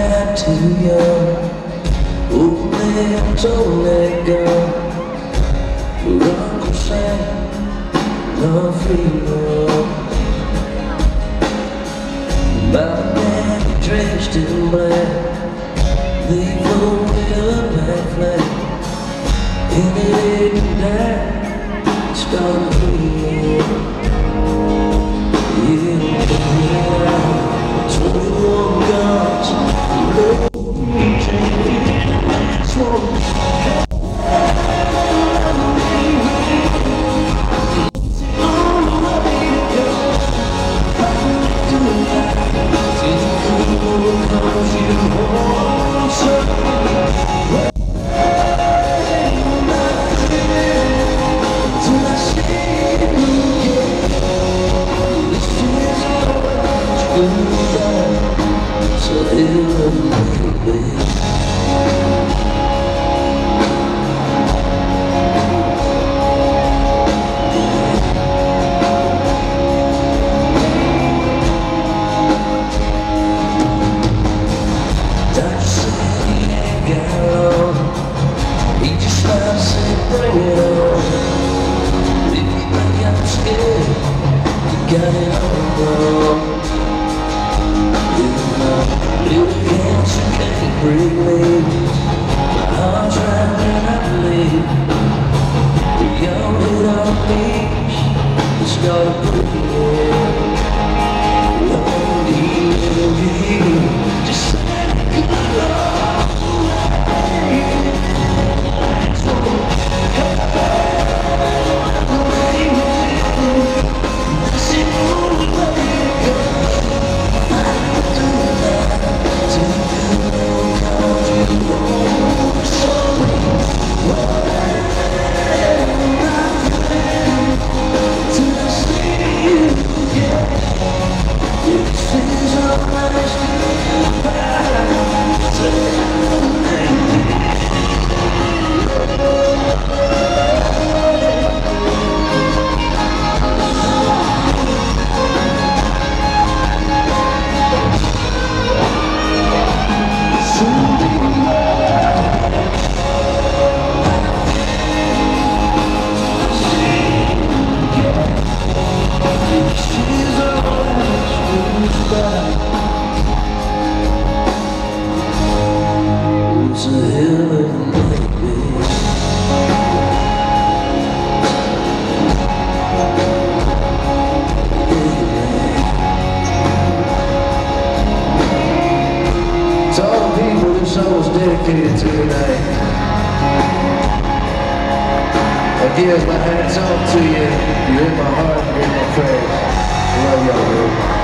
died too young. Old man don't let go. Your Uncle Sam, no freedom. My man dressed in black, they folded up like flag, and it didn't die, started bleeding. Yeah, 21 guns, low chain, smoke. Got it all wrong. Little hands, you can't break me. My heart's right when I believe. We all hit our knees and start breathing. Long evening, just let it go. Dedicated to tonight. Again, my hats off to you. You're in my heart, you're in my praise. Love y'all, dude.